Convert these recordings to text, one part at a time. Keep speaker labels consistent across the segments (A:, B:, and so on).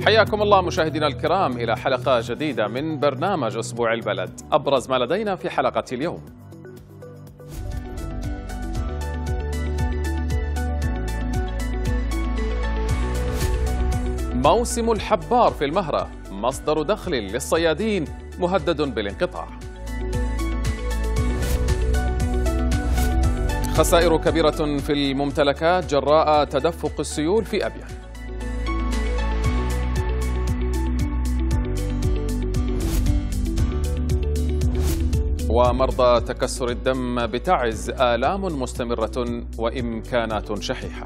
A: حياكم الله مشاهدينا الكرام إلى حلقة جديدة من برنامج أسبوع البلد. أبرز ما لدينا في حلقة اليوم: موسم الحبار في المهرة مصدر دخل للصيادين مهدد بالانقطاع. خسائر كبيرة في الممتلكات جراء تدفق السيول في أبيان. ومرضى تكسر الدم بتعز آلام مستمرة وإمكانات شحيحة.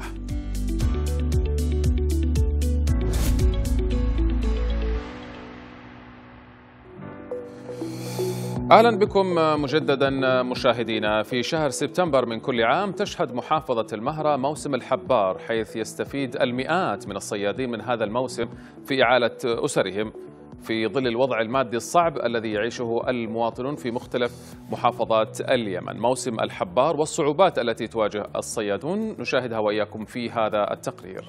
A: أهلا بكم مجددا مشاهدينا. في شهر سبتمبر من كل عام تشهد محافظة المهرة موسم الحبار، حيث يستفيد المئات من الصيادين من هذا الموسم في إعالة أسرهم في ظل الوضع المادي الصعب الذي يعيشه المواطنون في مختلف محافظات اليمن. موسم الحبار والصعوبات التي تواجه الصيادون نشاهدها وإياكم في هذا التقرير.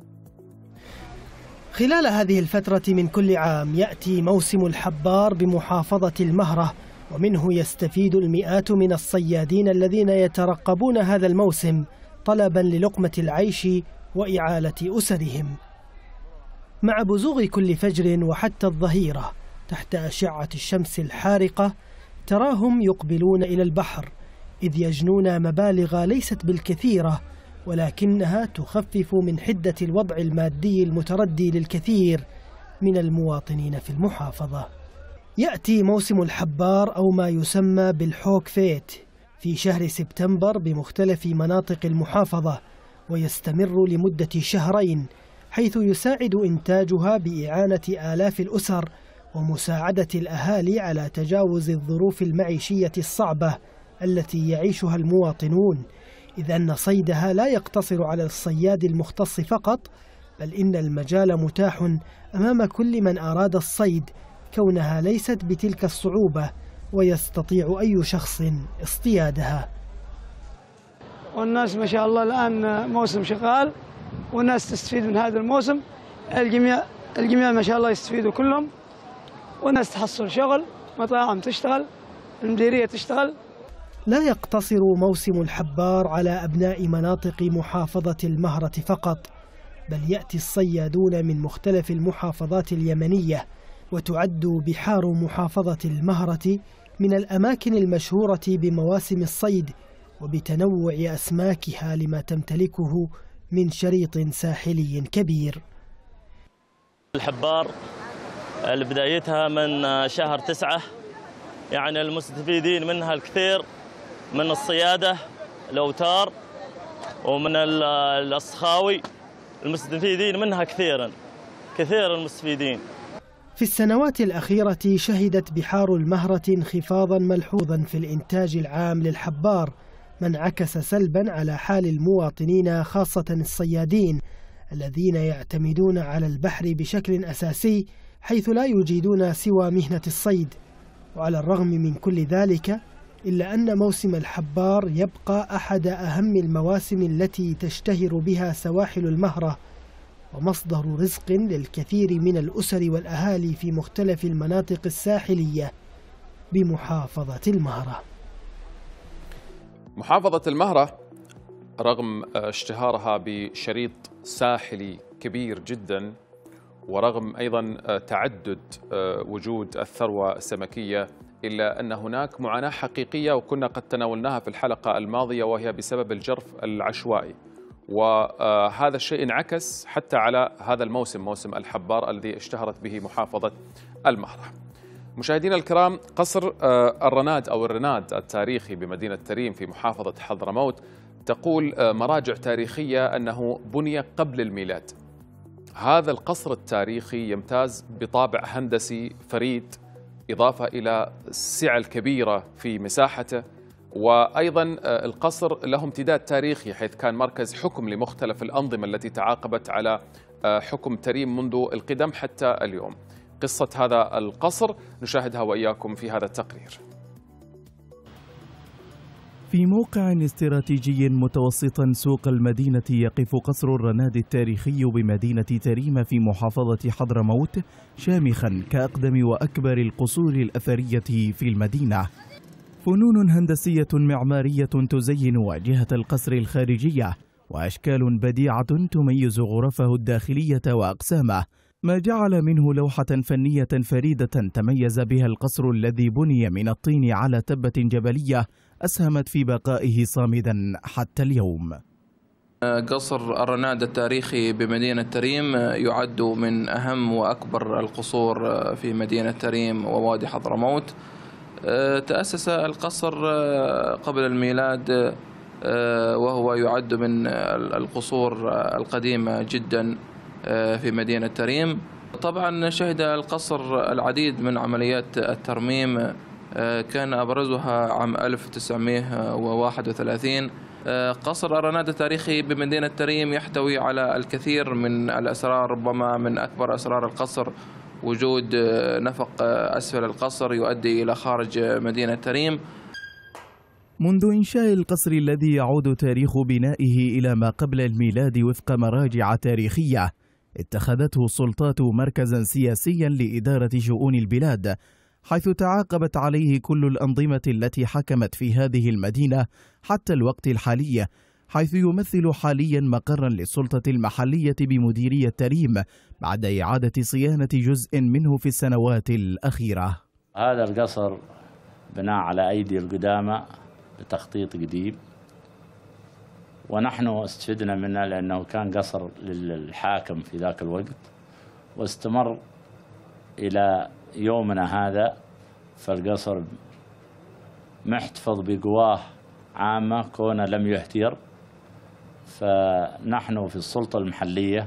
B: خلال هذه الفترة من كل عام يأتي موسم الحبار بمحافظة المهرة، ومنه يستفيد المئات من الصيادين الذين يترقبون هذا الموسم طلبا للقمة العيش وإعالة أسرهم. مع بزوغ كل فجر وحتى الظهيرة تحت أشعة الشمس الحارقة تراهم يقبلون إلى البحر، إذ يجنون مبالغ ليست بالكثيرة، ولكنها تخفف من حدة الوضع المادي المتردي للكثير من المواطنين في المحافظة. يأتي موسم الحبار أو ما يسمى بالحوك فيت في شهر سبتمبر بمختلف مناطق المحافظة، ويستمر لمدة شهرين، حيث يساعد إنتاجها بإعانة آلاف الأسر ومساعدة الأهالي على تجاوز الظروف المعيشية الصعبة التي يعيشها المواطنون، إذ أن صيدها لا يقتصر على الصياد المختص فقط، بل إن المجال متاح أمام كل من أراد الصيد، كونها ليست بتلك الصعوبة ويستطيع أي شخص اصطيادها.
C: والناس ما شاء الله الآن موسم شغال والناس تستفيد من هذا الموسم، الجميع ما شاء الله يستفيدوا كلهم، والناس تحصل شغل، مطاعم تشتغل، المديرية تشتغل.
B: لا يقتصر موسم الحبار على أبناء مناطق محافظة المهرة فقط، بل يأتي الصيادون من مختلف المحافظات اليمنية، وتعد بحار محافظة المهرة من الأماكن المشهورة بمواسم الصيد وبتنوع أسماكها لما تمتلكه من شريط ساحلي كبير.
D: الحبار بدايتها من شهر 9، يعني المستفيدين منها الكثير من الصيادة، الأوتار، ومن الأصخاوي، المستفيدين منها كثير المستفيدين.
B: في السنوات الأخيرة شهدت بحار المهرة انخفاضا ملحوظا في الإنتاج العام للحبار، ما انعكس سلبا على حال المواطنين خاصة الصيادين الذين يعتمدون على البحر بشكل أساسي، حيث لا يجيدون سوى مهنة الصيد. وعلى الرغم من كل ذلك إلا أن موسم الحبار يبقى أحد أهم المواسم التي تشتهر بها سواحل المهرة، ومصدر رزق للكثير من الأسر والأهالي في مختلف المناطق الساحلية بمحافظة المهرة.
A: محافظة المهرة رغم اشتهارها بشريط ساحلي كبير جدا، ورغم أيضا تعدد وجود الثروة السمكية، إلا أن هناك معاناة حقيقية وكنا قد تناولناها في الحلقة الماضية، وهي بسبب الجرف العشوائي، وهذا الشيء انعكس حتى على هذا الموسم، موسم الحبار الذي اشتهرت به محافظة المهرة. مشاهدينا الكرام، قصر الرناد أو الرناد التاريخي بمدينة تريم في محافظة حضرموت تقول مراجع تاريخية أنه بني قبل الميلاد. هذا القصر التاريخي يمتاز بطابع هندسي فريد، إضافة إلى السعة الكبيرة في مساحته، وأيضا القصر له امتداد تاريخي، حيث كان مركز حكم لمختلف الأنظمة التي تعاقبت على حكم تريم منذ القدم حتى اليوم. قصة هذا القصر نشاهدها وإياكم في هذا التقرير.
E: في موقع استراتيجي متوسطا سوق المدينة يقف قصر الرناد التاريخي بمدينة تريم في محافظة حضرموت شامخا كأقدم وأكبر القصور الأثرية في المدينة. فنون هندسية معمارية تزين واجهة القصر الخارجية وأشكال بديعة تميز غرفه الداخلية وأقسامه، ما جعل منه لوحة فنية فريدة تميز بها القصر الذي بني من الطين على تبة جبلية أسهمت في بقائه صامدا حتى اليوم.
F: قصر الرناد التاريخي بمدينة تريم يعد من أهم وأكبر القصور في مدينة تريم ووادي حضرموت. تأسس القصر قبل الميلاد وهو يعد من القصور القديمة جدا في مدينة تريم. طبعا شهد القصر العديد من عمليات الترميم، كان أبرزها عام 1931. قصر الرناد التاريخي بمدينة تريم يحتوي على الكثير من الأسرار، ربما من أكبر أسرار القصر وجود نفق أسفل القصر يؤدي إلى خارج مدينة تريم.
E: منذ إنشاء القصر الذي يعود تاريخ بنائه إلى ما قبل الميلاد وفق مراجع تاريخية، اتخذته السلطات مركزا سياسيا لإدارة شؤون البلاد، حيث تعاقبت عليه كل الأنظمة التي حكمت في هذه المدينة حتى الوقت الحالي، حيث يمثل حاليا مقرا للسلطة المحلية بمديرية تريم بعد إعادة صيانة جزء منه في السنوات الأخيرة.
G: هذا القصر بناء على أيدي القدامى بتخطيط قديم، ونحن استفدنا منه لأنه كان قصر للحاكم في ذاك الوقت واستمر إلى يومنا هذا. فالقصر محتفظ بقواه عامة كونه لم يهتير، فنحن في السلطة المحلية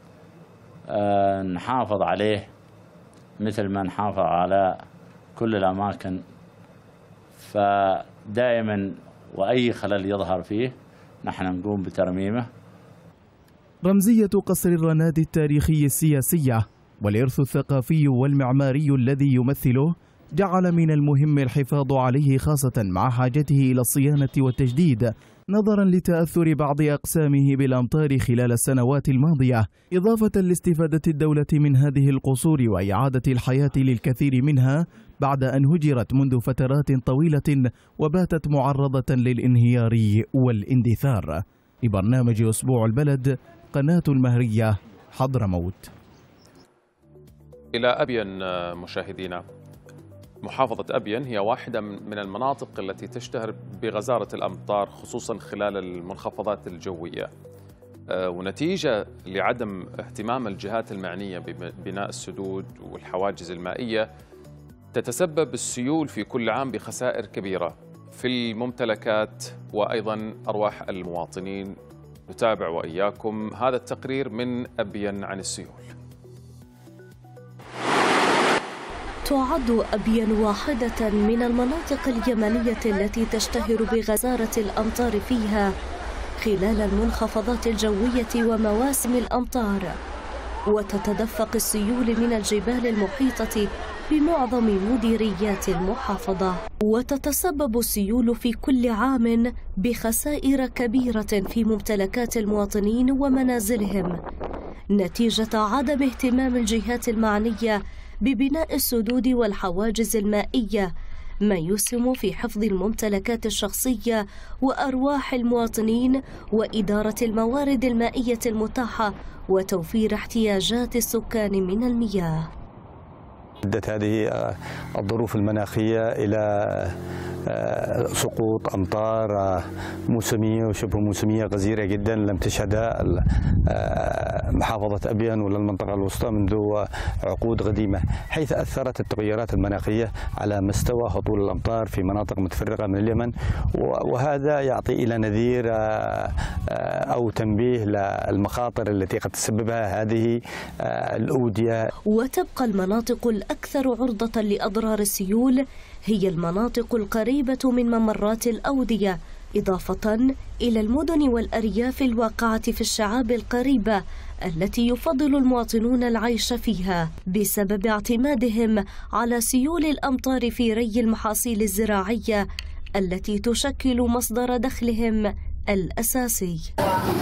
G: نحافظ عليه مثل ما نحافظ على كل الأماكن، فدائما وأي خلل يظهر فيه نحن نقوم بترميمه.
E: رمزية قصر الرناد التاريخي السياسية والإرث الثقافي والمعماري الذي يمثله جعل من المهم الحفاظ عليه، خاصة مع حاجته إلى الصيانة والتجديد نظرا لتأثر بعض أقسامه بالأمطار خلال السنوات الماضية، إضافة لاستفادة الدولة من هذه القصور وإعادة الحياة للكثير منها بعد أن هجرت منذ فترات طويلة وباتت معرضة للانهيار والاندثار. لبرنامج أسبوع البلد، قناة المهرية، حضرموت.
A: إلى أبين مشاهدينا. محافظة أبين هي واحدة من المناطق التي تشتهر بغزارة الأمطار خصوصا خلال المنخفضات الجوية، ونتيجة لعدم اهتمام الجهات المعنية ببناء السدود والحواجز المائية تتسبب السيول في كل عام بخسائر كبيرة في الممتلكات وأيضا أرواح المواطنين. نتابع وإياكم هذا التقرير من أبين عن السيول.
H: تعد أبين واحدة من المناطق اليمنية التي تشتهر بغزارة الأمطار فيها خلال المنخفضات الجوية ومواسم الأمطار، وتتدفق السيول من الجبال المحيطة بمعظم مديريات المحافظة، وتتسبب السيول في كل عام بخسائر كبيرة في ممتلكات المواطنين ومنازلهم نتيجة عدم اهتمام الجهات المعنية ببناء السدود والحواجز المائية، ما يسهم في حفظ الممتلكات الشخصية وأرواح المواطنين وإدارة الموارد المائية المتاحة وتوفير احتياجات السكان من المياه.
I: أدت هذه الظروف المناخية إلى سقوط أمطار موسمية وشبه موسمية غزيرة جدا لم تشهدها محافظة أبين ولا المنطقة الوسطى منذ عقود قديمة، حيث أثرت التغيرات المناخية على مستوى هطول الأمطار في مناطق متفرقة من اليمن، وهذا يعطي إلى نذير أو تنبيه للمخاطر التي قد تسببها هذه الأودية.
H: وتبقى المناطق الأكثر عرضة لأضرار السيول هي المناطق القريبة من ممرات الأودية، إضافة إلى المدن والأرياف الواقعة في الشعاب القريبة التي يفضل المواطنون العيش فيها بسبب اعتمادهم على سيول الأمطار في ري المحاصيل الزراعية التي تشكل مصدر دخلهم الأساسي.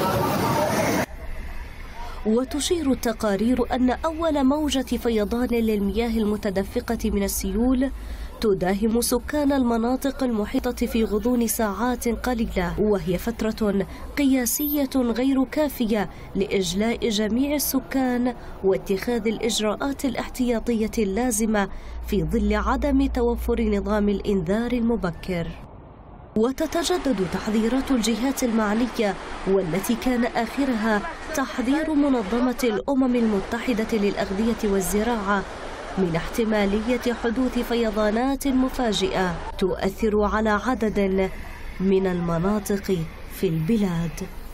H: وتشير التقارير أن أول موجة فيضان للمياه المتدفقة من السيول تداهم سكان المناطق المحيطة في غضون ساعات قليلة، وهي فترة قياسية غير كافية لإجلاء جميع السكان واتخاذ الإجراءات الاحتياطية اللازمة في ظل عدم توفر نظام الإنذار المبكر. وتتجدد تحذيرات الجهات المعنية، والتي كان آخرها تحذير منظمة الأمم المتحدة للأغذية والزراعة من احتمالية حدوث فيضانات مفاجئة تؤثر على عدد من المناطق في البلاد.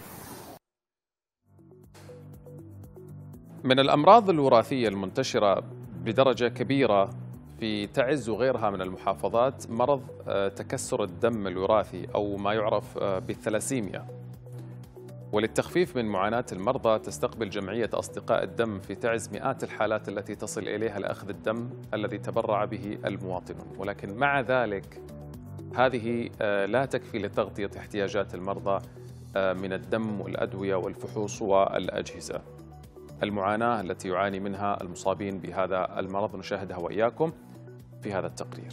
A: من الأمراض الوراثية المنتشرة بدرجة كبيرة في تعز وغيرها من المحافظات مرض تكسر الدم الوراثي أو ما يعرف بالثلاسيميا. وللتخفيف من معاناة المرضى تستقبل جمعية أصدقاء الدم في تعز مئات الحالات التي تصل إليها لأخذ الدم الذي تبرع به المواطنون، ولكن مع ذلك هذه لا تكفي لتغطية احتياجات المرضى من الدم والأدوية والفحوص والأجهزة. المعاناة التي يعاني منها المصابين بهذا المرض نشاهدها وإياكم في هذا التقرير.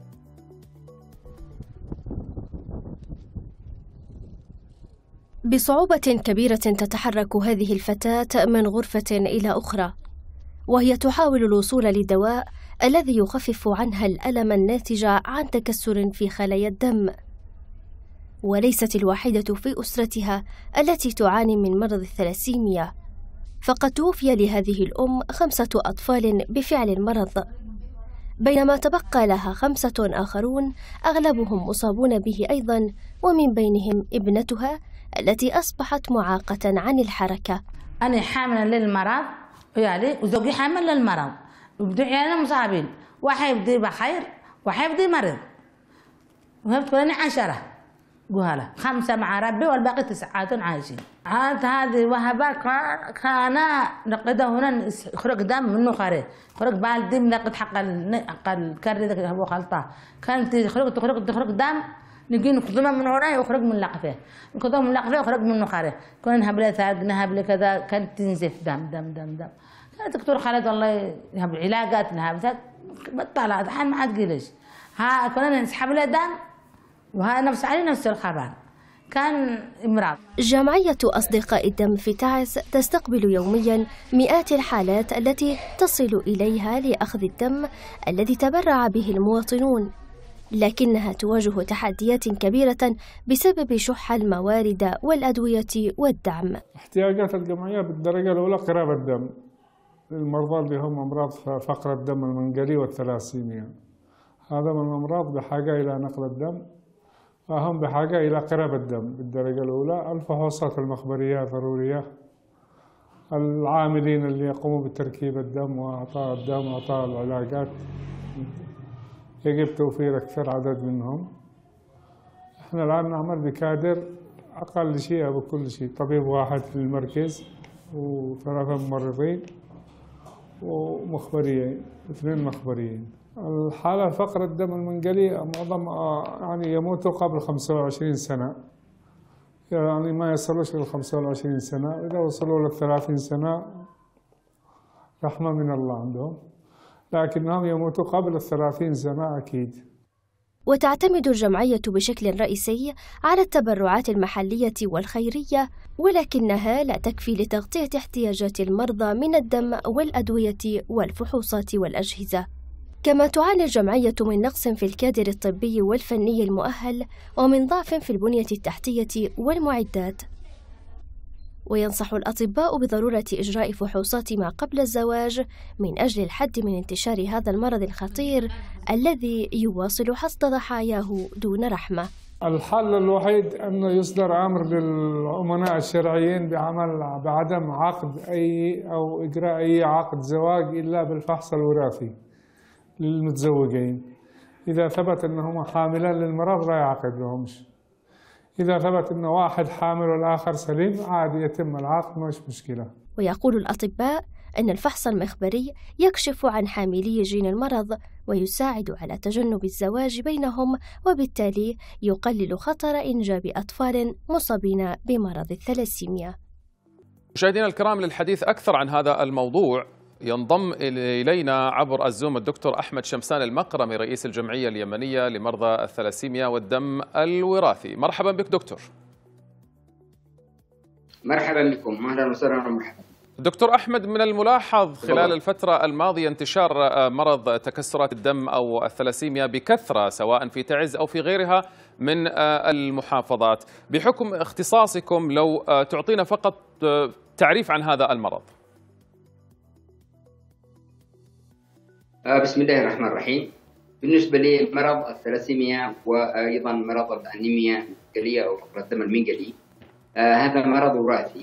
J: بصعوبة كبيرة تتحرك هذه الفتاة من غرفة إلى أخرى، وهي تحاول الوصول لدواء الذي يخفف عنها الألم الناتج عن تكسر في خلايا الدم. وليست الوحيدة في أسرتها التي تعاني من مرض الثلاسيميا، فقد توفي لهذه الأم 5 أطفال بفعل المرض، بينما تبقى لها 5 آخرون أغلبهم مصابون به أيضا، ومن بينهم ابنتها التي أصبحت معاقة عن الحركة.
K: أنا حاملة للمرض يعني، وزوجي حامل للمرض، وبدو عيالنا مصابين، واحد يبدي بخير واحد يبدي مريض، وهي بتكون 10 قهلة، 5 مع ربي والباقي 9 عايشين. عاد هذه وهبة كان نقده هنا يخرج دم منه خارج، خرج بالدم نقد حق الكري ذاك هو خلطة، كانت تخرج دم نجي نكتمه من هنا يخرج من لقفه، نكتمه من لقفه يخرج منه خارج، كنا نهب له ثلج نهب له كذا، كانت تنزف دم دم دم دم. كانت دكتور خالد الله يهب علاجات نهب بطلع الحين ما عاد قلش، ها كنا نسحب له دم وها نفس عليه نفس الخبر. كان امراض.
J: جمعية أصدقاء الدم في تعز تستقبل يوميا مئات الحالات التي تصل إليها لأخذ الدم الذي تبرع به المواطنون، لكنها تواجه تحديات كبيرة بسبب شح الموارد والأدوية والدعم.
L: احتياجات الجمعية بالدرجة الأولى قرابة الدم للمرضى اللي هم أمراض فقر الدم المنقلي والثلاسيميا. هذا من الأمراض بحاجة إلى نقل الدم، وهم بحاجة إلى قرابة الدم بالدرجة الأولى. الفحوصات المخبرية ضرورية، العاملين اللي يقوموا بتركيب الدم وإعطاء الدم وإعطاء العلاجات يجب توفير أكثر عدد منهم. إحنا الآن نعمل بكادر أقل شيء أو بكل شيء، طبيب واحد في المركز و3 ممرضين ومخبريين، 2 مخبريين. الحالة فقر الدم المنقلي معظم يعني يموتوا قبل 25 سنة، يعني ما يصلوش لل 25 سنة، إذا وصلوا لل 30 سنة رحمة من الله عندهم، لكنهم يموتوا قبل 30 سنة أكيد.
J: وتعتمد الجمعية بشكل رئيسي على التبرعات المحلية والخيرية، ولكنها لا تكفي لتغطية احتياجات المرضى من الدم والأدوية والفحوصات والأجهزة. كما تعاني الجمعية من نقص في الكادر الطبي والفني المؤهل، ومن ضعف في البنية التحتية والمعدات. وينصح الأطباء بضرورة إجراء فحوصات ما قبل الزواج من أجل الحد من انتشار هذا المرض الخطير الذي يواصل حصد ضحاياه دون رحمة.
L: الحل الوحيد أنه يصدر أمر للأمناء الشرعيين بعدم عقد أو إجراء أي عقد زواج إلا بالفحص الوراثي للمتزوجين. إذا ثبت أنهما حاملان للمرض لا يعقد لهمش، إذا ثبت أن واحد حامل والآخر سليم عادي يتم العقد، مش مشكلة.
J: ويقول الأطباء أن الفحص المخبري يكشف عن حاملي جين المرض ويساعد على تجنب الزواج بينهم، وبالتالي يقلل خطر إنجاب أطفال مصابين بمرض الثلاسيميا.
A: مشاهدينا الكرام، للحديث أكثر عن هذا الموضوع ينضم إلينا عبر الزوم الدكتور أحمد شمسان المقرمي رئيس الجمعية اليمنية لمرضى الثلاسيميا والدم الوراثي. مرحبا بك دكتور.
M: مرحبا بكم، اهلا وسهلا ومرحبا.
A: دكتور أحمد، من الملاحظ خلال الفترة الماضية انتشار مرض تكسرات الدم أو الثلاسيميا بكثرة سواء في تعز أو في غيرها من المحافظات. بحكم اختصاصكم لو تعطينا فقط تعريف عن هذا المرض.
M: بسم الله الرحمن الرحيم. بالنسبة لمرض الثلاسيميا وأيضا مرض الأنيميا المنقلية أو فقر الدم المنقلي، هذا مرض وراثي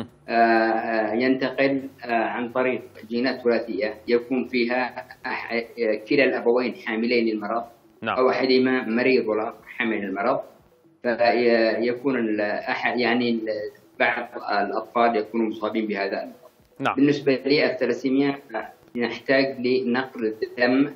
M: ينتقل عن طريق جينات وراثية يكون فيها كلا الأبوين حاملين المرض، أو أحدهما مريض ولا حامل المرض، فيكون يعني بعض الأطفال يكونوا مصابين بهذا المرض. بالنسبة للثلاسيميا نحتاج لنقل الدم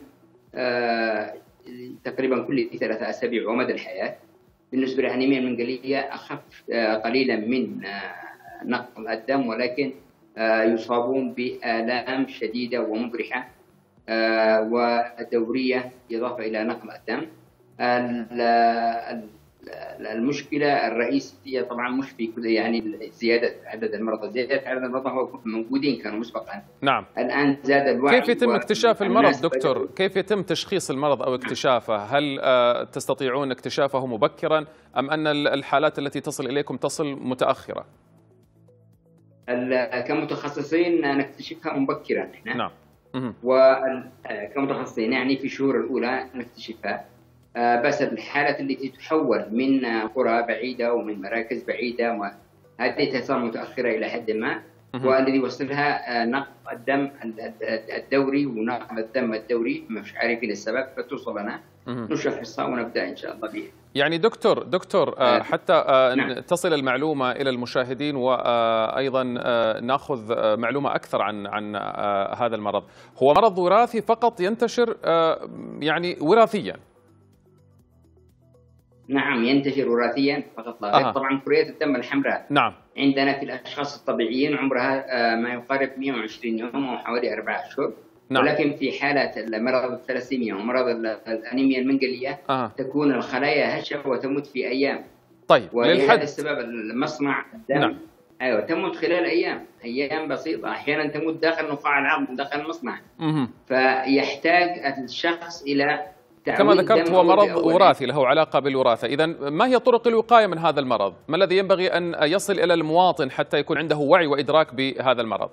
M: تقريبا كل 3 أسابيع ومدى الحياة. بالنسبة للأنيميا المنقلية أخف قليلا من نقل الدم، ولكن يصابون بآلام شديدة ومبرحة ودورية إضافة إلى نقل الدم. المشكلة الرئيسية طبعا مش في يعني زيادة عدد المرضى، زيادة عدد المرضى هو موجودين كانوا مسبقا.
A: نعم.
M: الآن زاد الوعي.
A: كيف يتم اكتشاف المرض دكتور؟ كيف يتم تشخيص المرض أو اكتشافه؟ هل تستطيعون اكتشافه مبكرا أم أن الحالات التي تصل إليكم تصل متأخرة؟
M: كمتخصصين نكتشفها مبكرا احنا.
A: نعم.
M: وكمتخصصين يعني في الشهور الأولى نكتشفها. بس الحالات التي تحول من قرى بعيدة ومن مراكز بعيدة هذه تصل متأخرة إلى حد ما، والذي وصلها نقل الدم الدوري ونقل الدم الدوري مش عارفين السبب، فتوصل لنا نشخصها ونبدأ إن شاء الله بها.
A: يعني دكتور حتى نعم. تصل المعلومة إلى المشاهدين وأيضا نأخذ معلومة أكثر عن هذا المرض. هو مرض وراثي فقط ينتشر يعني وراثيا؟
M: نعم، ينتشر وراثيا فقط لا غير. طبعا كريات الدم الحمراء
A: نعم
M: عندنا في الأشخاص الطبيعيين عمرها ما يقارب 120 يوم أو حوالي 4 أشهر. نعم. ولكن في حالات مرض الثلاسيميا ومرض الأنيميا المنقلية تكون الخلايا هشة وتموت في أيام.
A: طيب،
M: ولهذا السبب المصنع الدم نعم. أيوة تموت خلال أيام بسيطة، أحيانا تموت داخل نقاع العظم داخل المصنع. فيحتاج الشخص إلى
A: كما ذكرت هو مرض وراثي له علاقة بالوراثة. إذن ما هي طرق الوقاية من هذا المرض؟ ما الذي ينبغي أن يصل إلى المواطن حتى يكون عنده وعي وإدراك بهذا المرض؟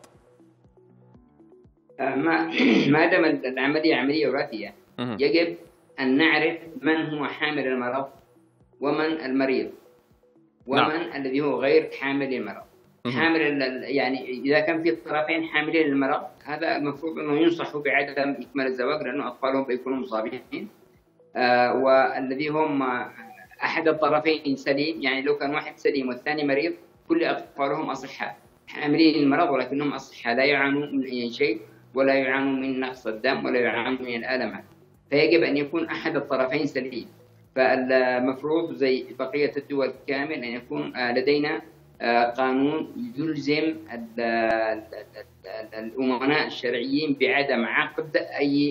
M: ما دام العملية عملية وراثية يجب أن نعرف من هو حامل المرض ومن المريض ومن نعم. الذي هو غير حامل المرض. حامل يعني إذا كان في طرفين حاملين المرض هذا المفروض أنه ينصحوا بعدم إكمال الزواج لأنه أطفالهم بيكونوا مصابين. والذي هم أحد الطرفين سليم، يعني لو كان واحد سليم والثاني مريض كل أطفالهم أصحاء حاملين المرض ولكنهم أصحاء لا يعانوا من أي شيء ولا يعانوا من نقص الدم ولا يعانوا من الألم، فيجب أن يكون أحد الطرفين سليم. فالمفروض زي بقية الدول كامل أن يكون لدينا قانون يلزم الأمناء الشرعيين بعدم عقد أي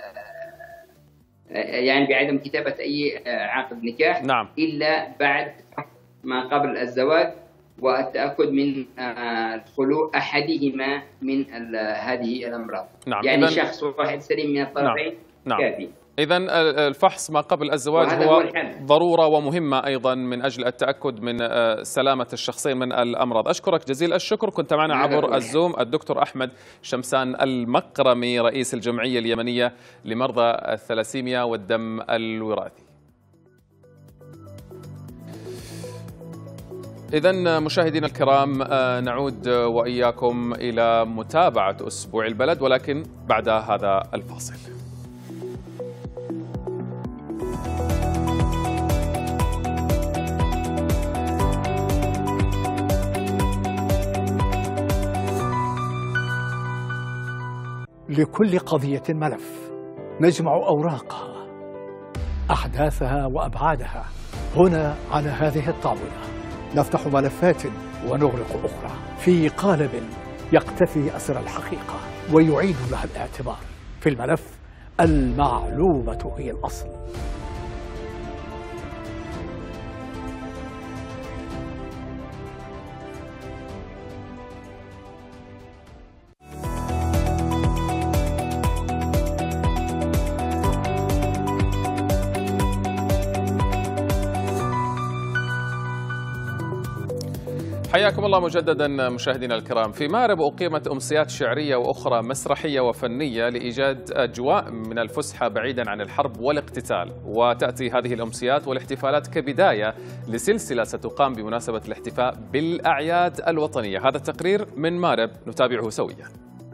M: يعني بعدم كتابة أي عقد نكاح نعم. إلا بعد ما قبل الزواج والتأكد من خلو أحدهما من هذه الأمراض.
A: نعم.
M: يعني شخص واحد سليم من الطرفين
A: نعم.
M: كافي.
A: إذن الفحص ما قبل الزواج هو ضرورة ومهمة أيضا من أجل التأكد من سلامة الشخصين من الأمراض. أشكرك جزيل الشكر. كنت معنا عبر الزوم الدكتور أحمد شمسان المقرمي رئيس الجمعية اليمنية لمرضى الثلاسيميا والدم الوراثي. إذن مشاهدينا الكرام نعود وإياكم إلى متابعة أسبوع البلد ولكن بعد هذا الفاصل.
N: لكل قضية ملف نجمع أوراقها، أحداثها وأبعادها هنا على هذه الطاولة. نفتح ملفات ونغلق أخرى في قالب يقتفي أسر الحقيقة ويعيد لها الاعتبار. في الملف المعلومة هي الأصل.
A: حياكم الله مجددا مشاهدينا الكرام. في مارب أقيمت أمسيات شعرية وأخرى مسرحية وفنية لإيجاد أجواء من الفسحة بعيدا عن الحرب والاقتتال، وتأتي هذه الأمسيات والاحتفالات كبداية لسلسلة ستقام بمناسبة الاحتفاء بالأعياد الوطنية. هذا التقرير من مارب نتابعه سويا.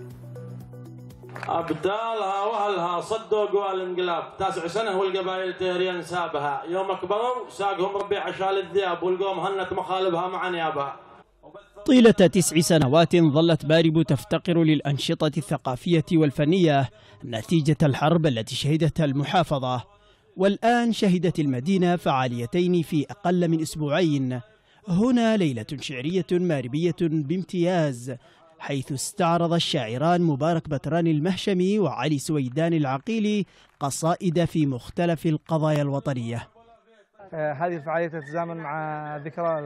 O: أبدالها وأهلها صدوا قوى الانقلاب 9 سنة والقبائل تهريا سابها، يوم كبروا ساقهم ربيع عشال الذئاب والقوم هنت مخالبها مع نيابها.
P: طيلة 9 سنوات ظلت مارب تفتقر للأنشطة الثقافية والفنية نتيجة الحرب التي شهدتها المحافظة، والآن شهدت المدينة فعاليتين في أقل من أسبوعين. هنا ليلة شعرية ماربية بامتياز، حيث استعرض الشاعران مبارك بتران المهشمي وعلي سويدان العقيلي قصائد في مختلف القضايا الوطنية.
Q: هذه الفعالية تتزامن مع ذكرى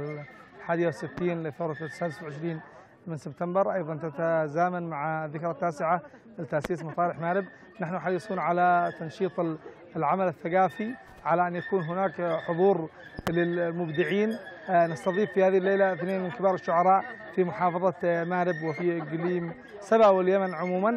Q: 61 لثورة 29 من سبتمبر، أيضا تتزامن مع الذكرى 9 لتأسيس مطارح مارب. نحن حريصون على تنشيط العمل الثقافي، على أن يكون هناك حضور للمبدعين. نستضيف في هذه الليلة 2 من كبار الشعراء في محافظة مارب وفي إقليم سبا واليمن عموما.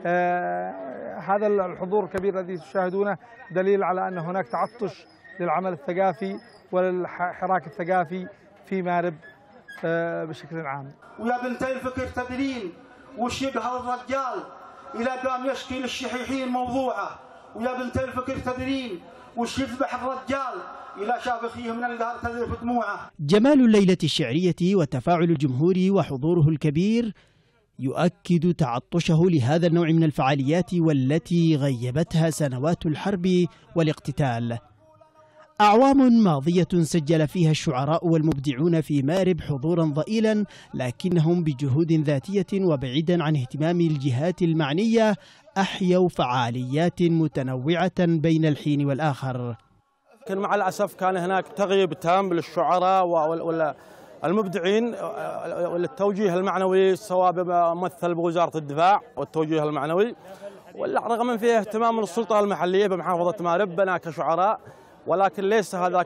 Q: هذا الحضور الكبير الذي تشاهدونه دليل على أن هناك تعطش للعمل الثقافي وللحراك الثقافي في مارب بشكل عام.
R: ويا بنتي الفكر تدرين وش يقهر الرجال إذا قام يشكي للشحيحين موضوعه، ويا بنتي الفكر تدرين وش يذبح الرجال إذا شاف أخيه من القهر تذرف دموعه.
P: جمال الليلة الشعرية وتفاعل الجمهور وحضوره الكبير يؤكد تعطشه لهذا النوع من الفعاليات والتي غيبتها سنوات الحرب والاقتتال. أعوام ماضية سجل فيها الشعراء والمبدعون في مارب حضورا ضئيلا، لكنهم بجهود ذاتية وبعيدا عن اهتمام الجهات المعنية أحيوا فعاليات متنوعة بين الحين والآخر.
S: لكن مع الأسف كان هناك تغيب تام للشعراء والمبدعين والتوجيه المعنوي، سواء بممثل بوزارة الدفاع والتوجيه المعنوي، رغم من فيه اهتمام من السلطة المحلية بمحافظة مارب بنا كشعراء، ولكن ليس هذاك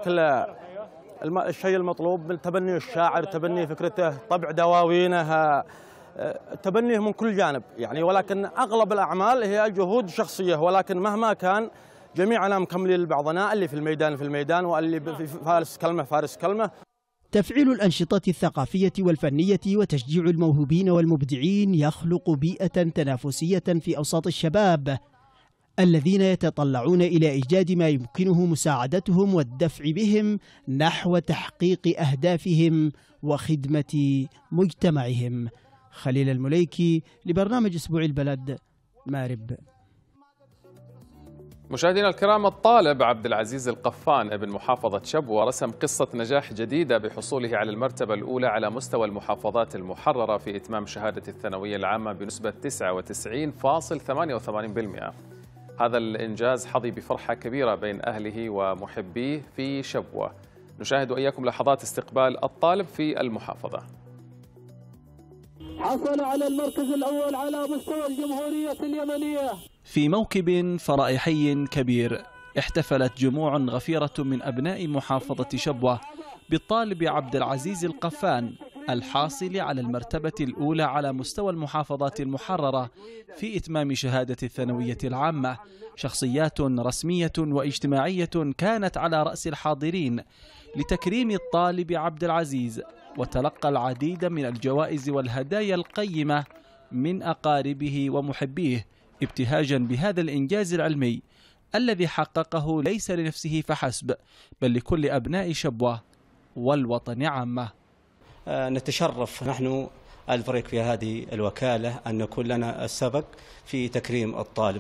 S: الشيء المطلوب من تبني الشاعر، تبني فكرته، طبع دواوينه، تبنيه من كل جانب يعني. ولكن أغلب الأعمال هي جهود شخصية، ولكن مهما كان جميعنا مكملين لبعضنا، اللي في الميدان واللي فارس كلمة فارس كلمة.
P: تفعيل الأنشطة الثقافية والفنية وتشجيع الموهوبين والمبدعين يخلق بيئة تنافسية في أوساط الشباب الذين يتطلعون إلى إيجاد ما يمكنه مساعدتهم والدفع بهم نحو تحقيق أهدافهم وخدمة مجتمعهم. خليل المليكي لبرنامج أسبوع البلد، مارب.
A: مشاهدينا الكرام، الطالب عبد العزيز القفان ابن محافظة شبوة رسم قصة نجاح جديدة بحصوله على المرتبة الأولى على مستوى المحافظات المحررة في إتمام شهادة الثانوية العامة بنسبة 99.88%. هذا الإنجاز حظي بفرحة كبيرة بين أهله ومحبيه في شبوة. نشاهد إياكم لحظات استقبال الطالب في المحافظة.
T: حصل على المركز الأول على مستوى الجمهورية اليمنية.
U: في موكب فرائحي كبير احتفلت جموع غفيرة من أبناء محافظة شبوة بالطالب عبد العزيز القفان الحاصل على المرتبة الأولى على مستوى المحافظات المحررة في إتمام شهادة الثانوية العامة. شخصيات رسمية واجتماعية كانت على رأس الحاضرين لتكريم الطالب عبد العزيز، وتلقى العديد من الجوائز والهدايا القيمة من أقاربه ومحبيه ابتهاجا بهذا الإنجاز العلمي الذي حققه ليس لنفسه فحسب، بل لكل أبناء شبوة والوطن عامة.
V: نتشرف نحن
C: الفريق في هذه الوكالة أن نكون لنا السبق في تكريم الطالب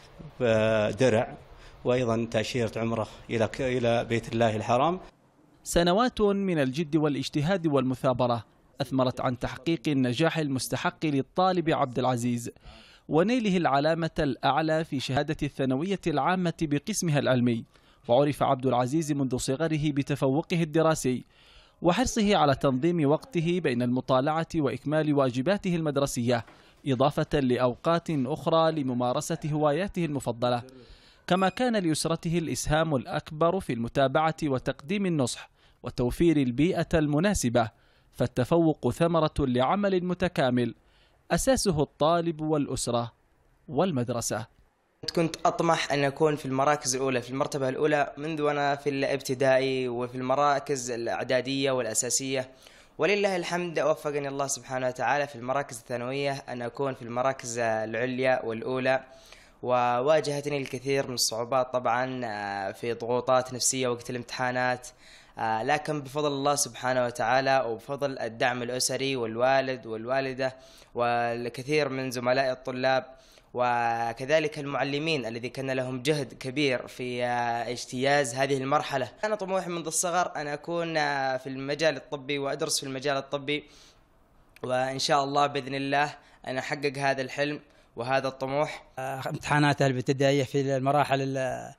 C: بدرع وأيضا تأشيرة عمره إلى بيت الله الحرام.
U: سنوات من الجد والاجتهاد والمثابرة أثمرت عن تحقيق النجاح المستحق للطالب عبد العزيز ونيله العلامة الأعلى في شهادة الثانوية العامة بقسمها العلمي. وعرف عبد العزيز منذ صغره بتفوقه الدراسي وحرصه على تنظيم وقته بين المطالعة وإكمال واجباته المدرسية، إضافة لأوقات أخرى لممارسة هواياته المفضلة. كما كان لأسرته الإسهام الأكبر في المتابعة وتقديم النصح وتوفير البيئة المناسبة، فالتفوق ثمرة لعمل متكامل أساسه الطالب والأسرة والمدرسة.
V: كنت أطمح أن أكون في المراكز الأولى، في المرتبة الأولى منذ وأنا في الابتدائي وفي المراكز الإعدادية والأساسية، ولله الحمد وفقني الله سبحانه وتعالى في المراكز الثانوية أن أكون في المراكز العليا والأولى. وواجهتني الكثير من الصعوبات طبعا في ضغوطات نفسية وقت الامتحانات، لكن بفضل الله سبحانه وتعالى وبفضل الدعم الأسري والوالد والوالدة والكثير من زملاء الطلاب وكذلك المعلمين الذي كان لهم جهد كبير في اجتياز هذه المرحلة. أنا طموحي منذ الصغر أن أكون في المجال الطبي وأدرس في المجال الطبي، وإن شاء الله بإذن الله أن أحقق هذا الحلم وهذا الطموح.
W: امتحاناتها الابتدائية في المراحل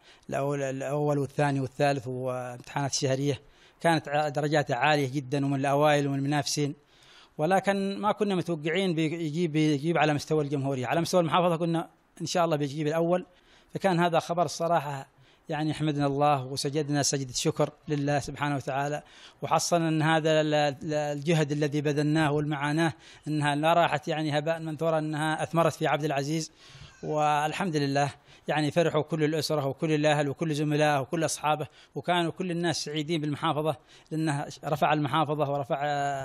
W: الأول والثاني والثالث وامتحانات الشهرية كانت درجاتها عالية جدا ومن الأوائل ومن المنافسين، ولكن ما كنا متوقعين بيجيب على مستوى الجمهورية. على مستوى المحافظة كنا إن شاء الله بيجيب الأول، فكان هذا خبر الصراحة يعني حمدنا الله وسجدنا سجدة شكر لله سبحانه وتعالى، وحصلنا أن هذا الجهد الذي بذلناه والمعاناة أنها لا راحت يعني هباء منثورا، أنها أثمرت في عبد العزيز. والحمد لله يعني فرحوا كل الأسرة وكل الأهل وكل زملائه وكل أصحابه، وكانوا كل الناس سعيدين بالمحافظة لأنه رفع المحافظة ورفع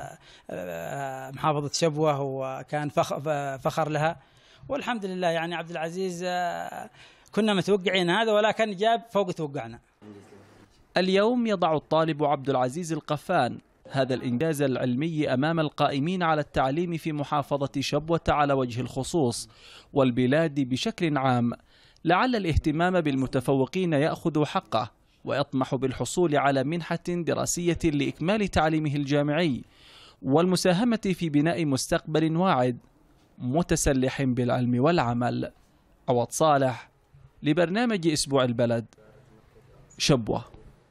W: محافظة شبوة وكان فخر لها. والحمد لله يعني عبد العزيز كنا متوقعين هذا ولكن جاب فوق توقعنا.
U: اليوم يضع الطالب عبد العزيز القفان هذا الإنجاز العلمي أمام القائمين على التعليم في محافظة شبوة على وجه الخصوص والبلاد بشكل عام، لعل الاهتمام بالمتفوقين يأخذ حقه ويطمح بالحصول على منحة دراسية لإكمال تعليمه الجامعي والمساهمة في بناء مستقبل واعد متسلح بالعلم والعمل. عوض صالح لبرنامج أسبوع البلد، شبوة.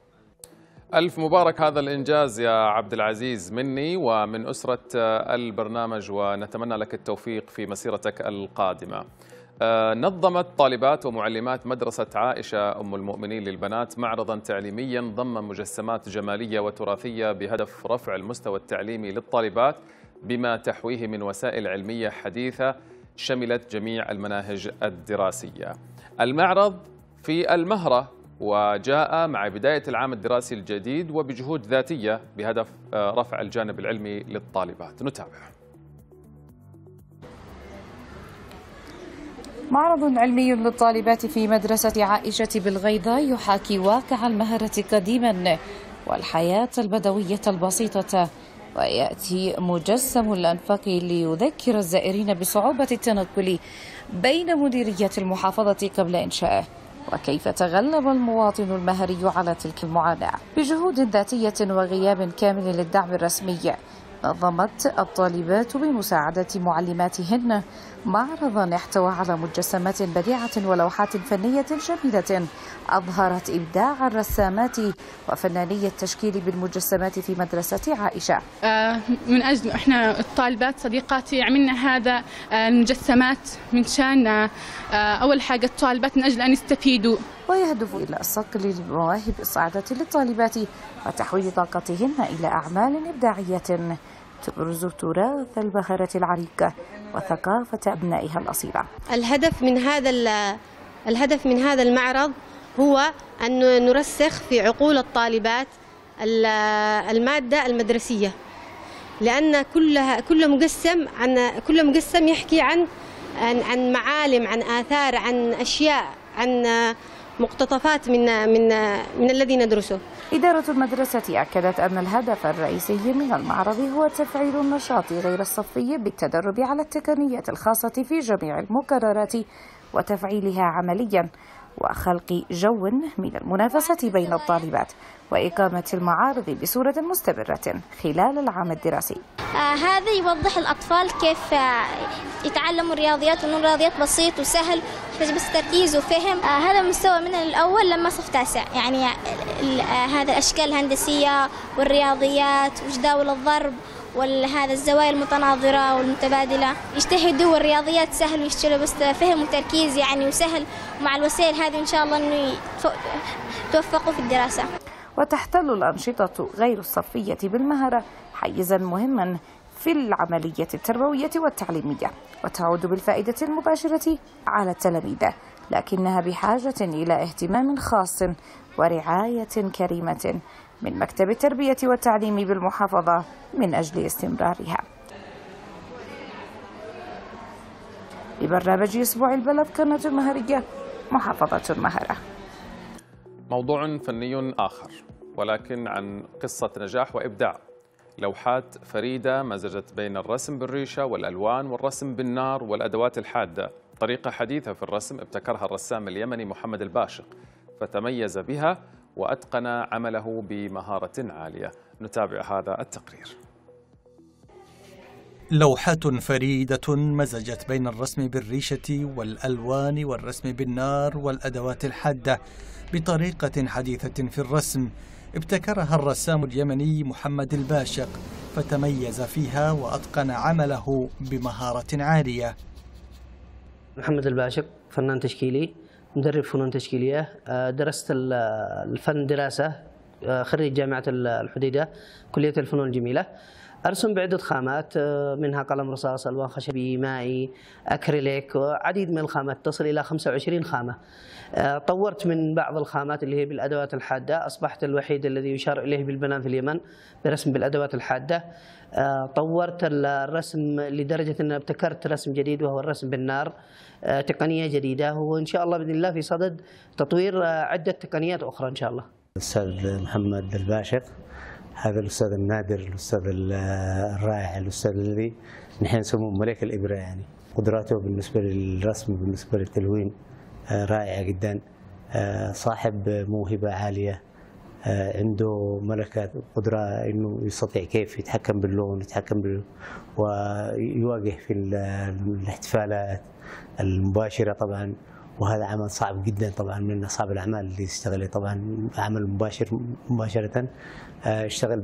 A: ألف مبارك هذا الإنجاز يا عبد العزيز مني ومن أسرة البرنامج، ونتمنى لك التوفيق في مسيرتك القادمة. نظمت طالبات ومعلمات مدرسة عائشة أم المؤمنين للبنات معرضا تعليميا ضم مجسمات جمالية وتراثية بهدف رفع المستوى التعليمي للطالبات بما تحويه من وسائل علمية حديثة شملت جميع المناهج الدراسية. المعرض في المهرة وجاء مع بداية العام الدراسي الجديد وبجهود ذاتية بهدف رفع الجانب العلمي للطالبات. نتابع.
X: معرض علمي للطالبات في مدرسة عائشة بالغيضة يحاكي واقع المهرة قديما والحياة البدوية البسيطة، ويأتي مجسم الأنفاق ليذكر الزائرين بصعوبة التنقل بين مديرية المحافظة قبل إنشائه، وكيف تغلب المواطن المهري على تلك المعاناة. بجهود ذاتية وغياب كامل للدعم الرسمي، نظمت الطالبات بمساعدة معلماتهن معرضا احتوى على مجسمات بديعة ولوحات فنية جميلة أظهرت إبداع الرسامات وفناني التشكيل بالمجسمات في مدرسة عائشة.
Y: من أجل إحنا الطالبات صديقاتي عملنا هذا المجسمات من شان أول حاجة الطالبات من أجل أن يستفيدوا،
X: ويهدف إلى الصقل للمواهب الصاعدة للطالبات وتحويل طاقتهن إلى أعمال إبداعية تبرز تراث المهارة العريقة وثقافة أبنائها الأصيلة.
Z: الهدف من هذا المعرض هو أن نرسخ في عقول الطالبات المادة المدرسية، لأن كل مقسم يحكي عن معالم، عن آثار، عن أشياء، عن مقتطفات من الذي ندرسه.
X: إدارة المدرسة أكدت أن الهدف الرئيسي من المعرض هو تفعيل النشاط غير الصفي بالتدرب على التقنيات الخاصة في جميع المكررات وتفعيلها عمليا، وخلق جو من المنافسة بين الطالبات، وإقامة المعارض بصورة مستمرة خلال العام الدراسي.
B: هذا يوضح الأطفال كيف يتعلموا الرياضيات، وأنه الرياضيات بسيط وسهل بس تركيز وفهم. هذا مستوى من الأول لما صف تاسع، يعني هذا الأشكال الهندسية والرياضيات وجداول الضرب وهذا الزوايا المتناظرة والمتبادلة يجتهدوا، والرياضيات سهل ويشتغلوا بس فهم وتركيز يعني وسهل، ومع الوسائل هذه إن شاء الله إنه توفقوا في الدراسة.
X: وتحتل الأنشطة غير الصفية بالمهرة حيزا مهما في العملية التربوية والتعليمية، وتعود بالفائدة المباشرة على التلاميذ، لكنها بحاجة إلى اهتمام خاص ورعاية كريمة من مكتب التربية والتعليم بالمحافظة من أجل استمرارها. لبرنامج أسبوع البلد قناة المهرية، محافظة المهرة.
A: موضوع فني آخر، ولكن عن قصة نجاح وإبداع. لوحات فريدة مزجت بين الرسم بالريشة والألوان والرسم بالنار والأدوات الحادة. طريقة حديثة في الرسم ابتكرها الرسام اليمني محمد الباشق، فتميز بها وأتقن عمله بمهارة عالية. نتابع هذا التقرير.
D: لوحات فريدة مزجت بين الرسم بالريشة والألوان والرسم بالنار والأدوات الحادة بطريقة حديثة في الرسم ابتكرها الرسام اليمني محمد الباشق، فتميز فيها وأتقن عمله بمهارة عالية.
E: محمد الباشق فنان تشكيلي، مدرب فنون تشكيلية، درست الفن دراسة، خريج جامعة الحديدة كلية الفنون الجميلة. أرسم بعدة خامات، منها قلم رصاص، ألوان خشبي، مائي، أكريليك، وعديد من الخامات تصل إلى 25 خامة. طورت من بعض الخامات اللي هي بالأدوات الحادة، أصبحت الوحيد الذي يشار إليه بالبنان في اليمن برسم بالأدوات الحادة. طورت الرسم لدرجة أن ابتكرت رسم جديد وهو الرسم بالنار، تقنية جديدة، وإن شاء الله بإذن الله في صدد تطوير عدة تقنيات أخرى إن شاء الله.
F: الأستاذ محمد الباشق هذا الأستاذ النادر، الأستاذ الرائع، الأستاذ الذي نحن نسموه ملك الإبرة، يعني قدراته بالنسبة للرسم وبالنسبة للتلوين رائعة جدا. صاحب موهبة عالية، عنده ملكة قدرة إنه يستطيع كيف يتحكم باللون، ويواجه في الاحتفالات المباشرة طبعا، وهذا عمل صعب جدا طبعا، من أصعب الأعمال اللي اشتغل طبعا عمل مباشرة. اشتغل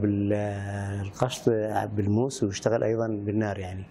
F: بالقشط بالموس واشتغل أيضا بالنار، يعني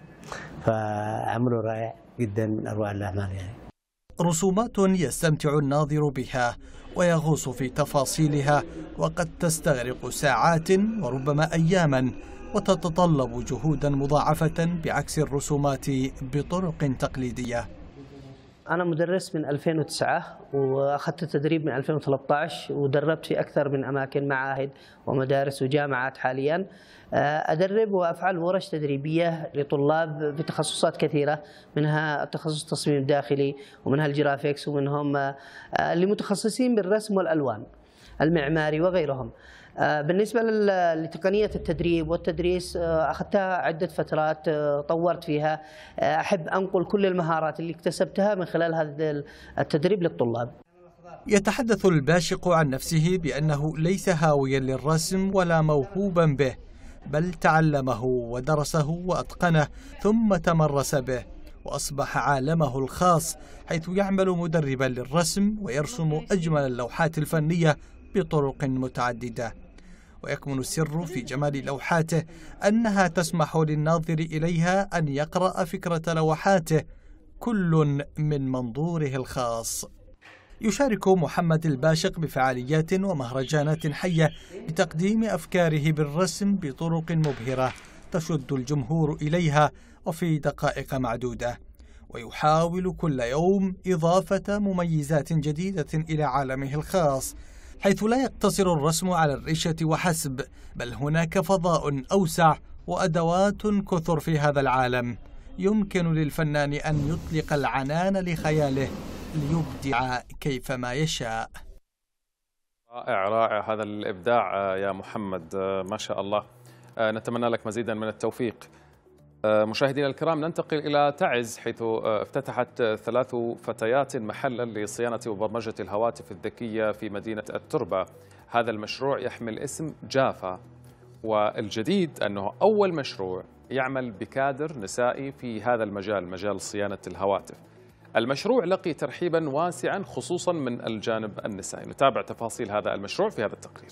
F: فعمله رائع جدا من أروع الأعمال. يعني
D: رسومات يستمتع الناظر بها ويغوص في تفاصيلها، وقد تستغرق ساعات وربما أياما، وتتطلب جهودا مضاعفة بعكس الرسومات بطرق تقليدية.
E: أنا مدرس من 2009 وأخذت التدريب من 2013، ودربت في أكثر من أماكن، معاهد ومدارس وجامعات. حاليا أدرب وأفعل ورش تدريبية لطلاب بتخصصات كثيرة، منها تخصص التصميم الداخلي، ومنها الجرافيكس، ومنهم لمتخصصين بالرسم والألوان المعماري وغيرهم. بالنسبة لتقنية التدريب والتدريس أخذتها عدة فترات، طورت فيها. أحب أنقل كل المهارات اللي اكتسبتها من خلال هذا التدريب للطلاب.
D: يتحدث الباشق عن نفسه بأنه ليس هاويا للرسم ولا موهوبا به، بل تعلمه ودرسه وأتقنه ثم تمرس به، وأصبح عالمه الخاص، حيث يعمل مدربا للرسم ويرسم أجمل اللوحات الفنية بطرق متعددة. ويكمن السر في جمال لوحاته أنها تسمح للناظر إليها أن يقرأ فكرة لوحاته كل من منظوره الخاص. يشارك محمد الباشق بفعاليات ومهرجانات حية بتقديم أفكاره بالرسم بطرق مبهرة تشد الجمهور إليها وفي دقائق معدودة، ويحاول كل يوم إضافة مميزات جديدة إلى عالمه الخاص، حيث لا يقتصر الرسم على الريشة وحسب، بل هناك فضاء أوسع وأدوات كثر في هذا العالم. يمكن للفنان أن يطلق العنان لخياله ليبدع كيفما يشاء.
A: رائع رائع هذا الإبداع يا محمد، ما شاء الله. نتمنى لك مزيدا من التوفيق. مشاهدينا الكرام، ننتقل إلى تعز، حيث افتتحت 3 فتيات محلا لصيانة وبرمجة الهواتف الذكية في مدينة التربة. هذا المشروع يحمل اسم جافا، والجديد أنه أول مشروع يعمل بكادر نسائي في هذا المجال، مجال صيانة الهواتف. المشروع لقي ترحيبا واسعا خصوصا من الجانب النسائي. نتابع تفاصيل هذا المشروع في هذا التقرير.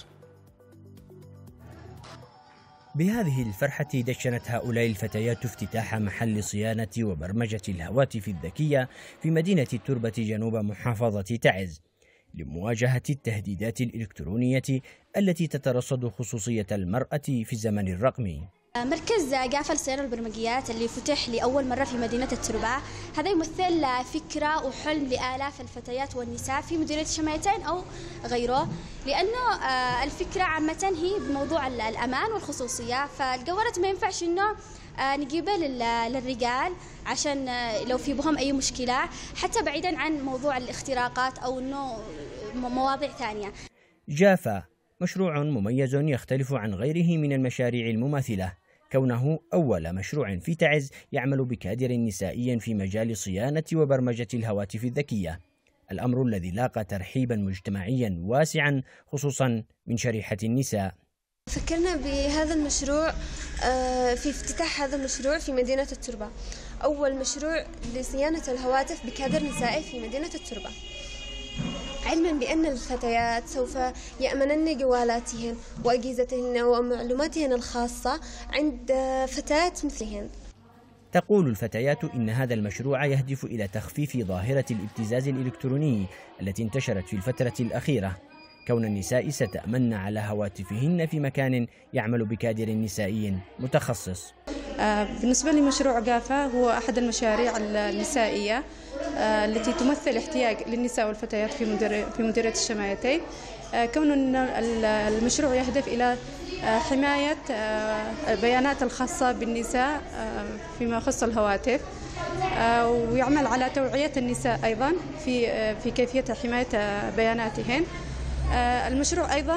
G: بهذه الفرحة دشنت هؤلاء الفتيات افتتاح محل صيانة وبرمجة الهواتف الذكية في مدينة التربة جنوب محافظة تعز، لمواجهة التهديدات الإلكترونية التي تترصد خصوصية المرأة في الزمن الرقمي.
B: مركز جافا للصيانة والبرمجيات اللي فتح لأول مرة في مدينة التربة، هذا يمثل فكرة وحلم لآلاف الفتيات والنساء في مدينة الشماليتين أو غيره، لأنه الفكرة عامة هي بموضوع الأمان والخصوصية، فالقوارات ما ينفعش إنه نجيبها للرجال عشان لو في بهم أي مشكلة، حتى بعيدا عن موضوع الاختراقات أو إنه مواضيع ثانية.
G: جافا مشروع مميز يختلف عن غيره من المشاريع المماثلة، كونه أول مشروع في تعز يعمل بكادر نسائي في مجال صيانة وبرمجة الهواتف الذكية، الأمر الذي لاقى ترحيبا مجتمعيا واسعا خصوصا من شريحة النساء.
H: فكرنا بهذا المشروع في افتتاح هذا المشروع في مدينة التربة، أول مشروع لصيانة الهواتف بكادر نسائي في مدينة التربة، علما بأن الفتيات سوف يأمنن جوالاتهن وأجهزتهن ومعلوماتهن الخاصة عند فتاة مثلهن.
G: تقول الفتيات إن هذا المشروع يهدف إلى تخفيف ظاهرة الابتزاز الإلكتروني التي انتشرت في الفترة الأخيرة، كون النساء ستأمن على هواتفهن في مكان يعمل بكادر نسائي متخصص.
I: بالنسبة لمشروع جافا هو أحد المشاريع النسائية التي تمثل احتياج للنساء والفتيات في مديرية الشماليتين، كون المشروع يهدف إلى حماية البيانات الخاصة بالنساء فيما يخص الهواتف، ويعمل على توعية النساء أيضا في كيفية حماية بياناتهن. المشروع أيضا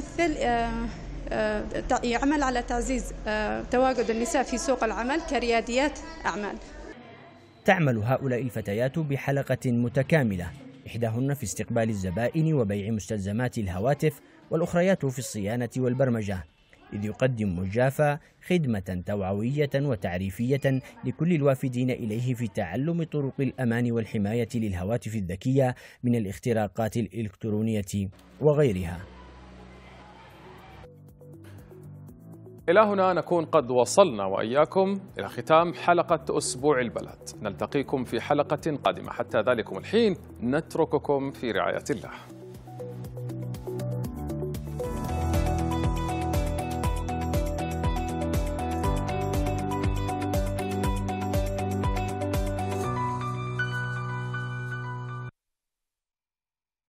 I: يعمل على تعزيز تواجد النساء في سوق العمل كرياديات أعمال.
G: تعمل هؤلاء الفتيات بحلقة متكاملة، إحداهن في استقبال الزبائن وبيع مستلزمات الهواتف، والأخريات في الصيانة والبرمجة، إذ يقدم جافا خدمة توعوية وتعريفية لكل الوافدين إليه في تعلم طرق الأمان والحماية للهواتف الذكية من الاختراقات الإلكترونية وغيرها.
A: إلى هنا نكون قد وصلنا وإياكم إلى ختام حلقة أسبوع البلد. نلتقيكم في حلقة قادمة، حتى ذلكم الحين نترككم في رعاية الله.